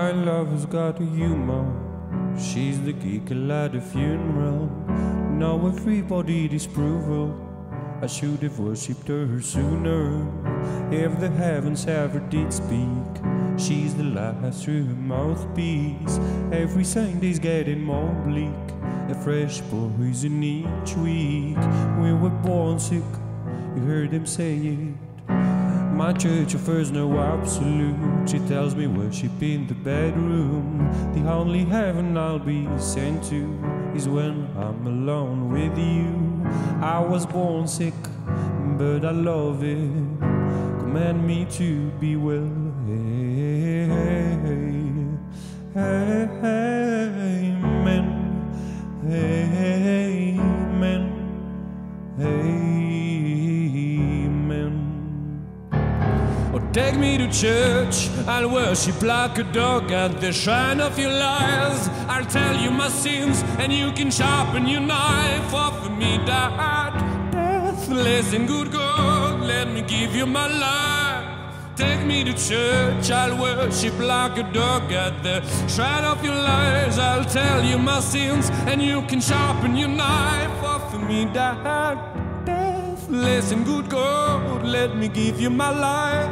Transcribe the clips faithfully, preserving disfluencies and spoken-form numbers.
My love has got a humor. She's the giggle at the funeral. Now everybody disapproval. I should have worshipped her sooner. If the heavens ever did speak, she's the last true mouthpiece. Every Sunday's getting more bleak, a fresh poison each week. We were born sick, you heard them say it. My church offers no absolute. She tells me worship in the bedroom. The only heaven I'll be sent to is when I'm alone with you. I was born sick, but I love it. Command me to be well. Hey, hey, hey, amen. Hey, amen. Amen. Oh, take me to church, I'll worship like a dog at the shrine of your lies. I'll tell you my sins, and you can sharpen your knife. Offer me that deathless and good God, let me give you my life. Take me to church, I'll worship like a dog at the shrine of your lies. I'll tell you my sins, and you can sharpen your knife. Offer me that deathless and good God, let me give you my life.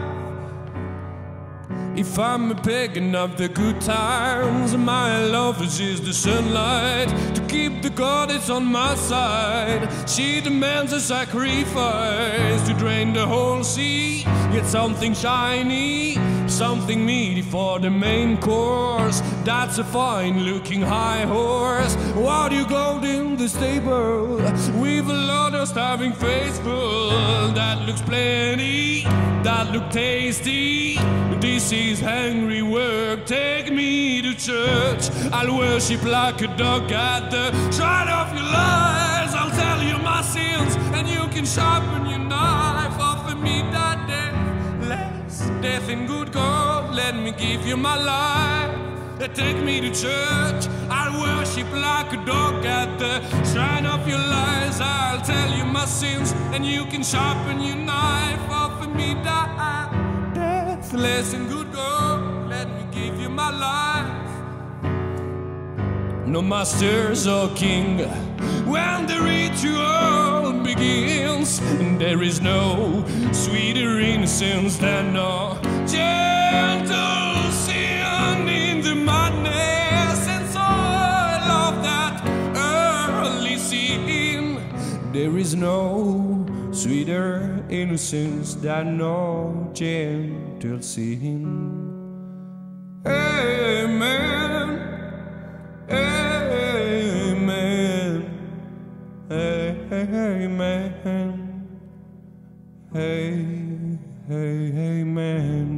If I'm a pagan of the good times, my love is the sunlight to keep the goddess on my side. She demands a sacrifice to drain the whole sea. Get something shiny, something meaty for the main course. That's a fine-looking high horse. While you go in the stable with a lot of starving faithful, that looks plenty, that look tasty. This is hungry work. Take me to church, I'll worship like a dog at the shrine of your lies. I'll tell you my sins, and you can sharpen your knife. Offer me that deathless death and good God, let me give you my life. Take me to church, I'll worship like a dog at the shrine of your lies. I'll tell you my sins, and you can sharpen your knife. Offer me that deathless and good God, let me give you my life. No masters or king, when the ritual begins, there is no sweeter innocence than no gentle sin in the madness and soil of that early sin. There is no sweeter innocence than no gentle sin. Amen. Amen. Amen. Hey, hey, amen.